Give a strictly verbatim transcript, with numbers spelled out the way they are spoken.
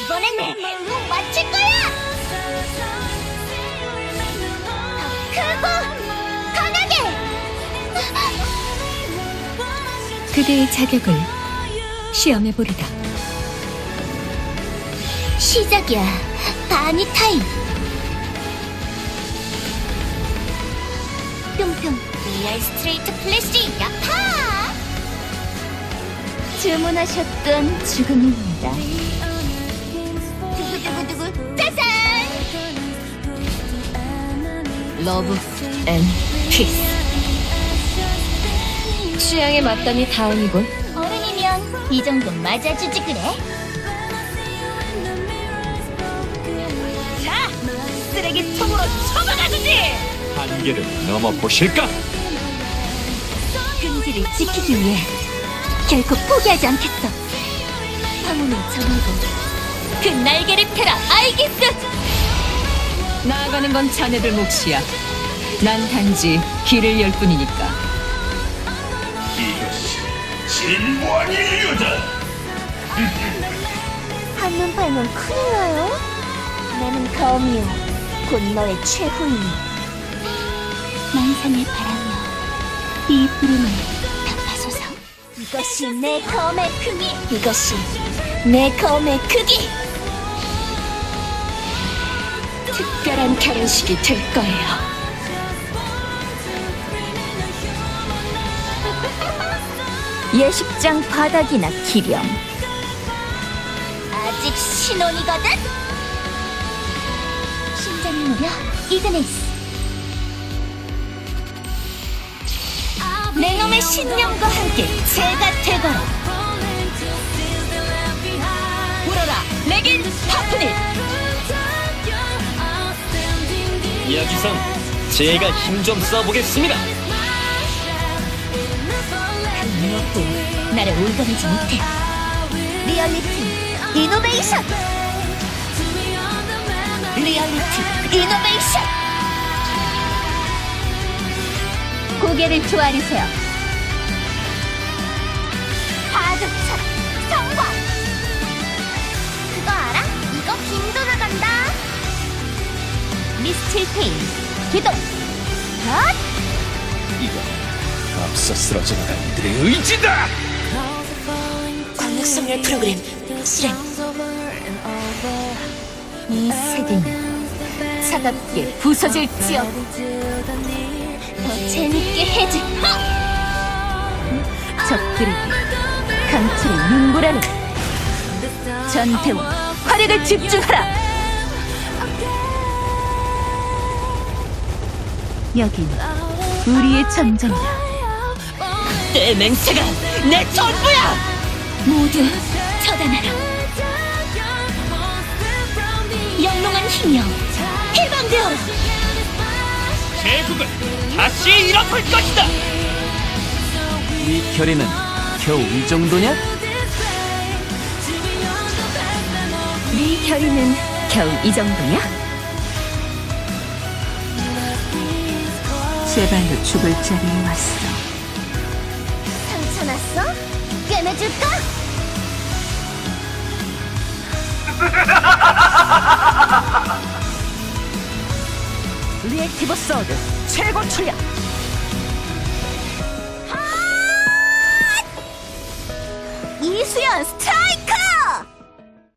이번엔 꼭 맞출 거야! 더 크고 강하게! 그대의 자격을 시험해보리다. 시작이야. 바니 타임. 뿅뿅. 리얼 스트레이트 플래시 야파! 주문하셨던 죽음입니다. 두구두구두구 짜잔! 러브 앤 피스. 취향에 맞다니 다행이군. 어른이면 이 정도 맞아주지 그래? 자! 쓰레기통으로 처박아주지! 한계를 넘어보실까? 긍지를 지키기 위해 결코 포기하지 않겠어. 황혼을 정하고 그 날개를 펴라 아이기스! 나아가는 건 자네들 몫이야. 난 단지 길을 열 뿐이니까. 이것이 진부한 인류다! 한눈 팔면 큰일 나요. 나는 검이요. 곧 너의 최후이니. 만상을 바라며 이 부름을 답하소서. 이것이 내 검의 크기. 이것이 내 검의 크기. 특별한 결혼식이 될 거예요. 예식장 바닥이나 기렴. 아직 신혼이거든? 심장이 무려 이그네이스. 내 놈의 신념과 함께 제가 되거라. 불어라 레긴 파프닛. 이야기상 제가 힘 좀 써보겠습니다. 그 무엇도 나를 올가매지 못해. 리얼리티 이노베이션. 리얼리티 이노베이션. 고개를 조아리세요. 파도처럼 성공. 그거 알아? 이거 빈도 나간다. 미스틸 페인 기동. 헛! 이거 앞서 쓰러져는 이들의 의지다! 광역성열 프로그램 실행. 이 세계는 차갑게 부서질지어다. 더 재밌게 해줄. 적들에게 강철의 눈보라는 전태원 화력을 집중하라. 여긴 우리의 전장이다. 내 맹세가 내 전부야! 모두 처단하라. 영롱한 힘이여 해방되어라. 제국을 다시 일어설 것이다! 네 결의는 겨우 이 정도냐? 네 결의는 겨우 이 정도냐? 제발로 죽을 자리에 왔어. 상처 났어? 꿰매줄까? 리액티브 소드 최고 출력. 이수연 스트라이크!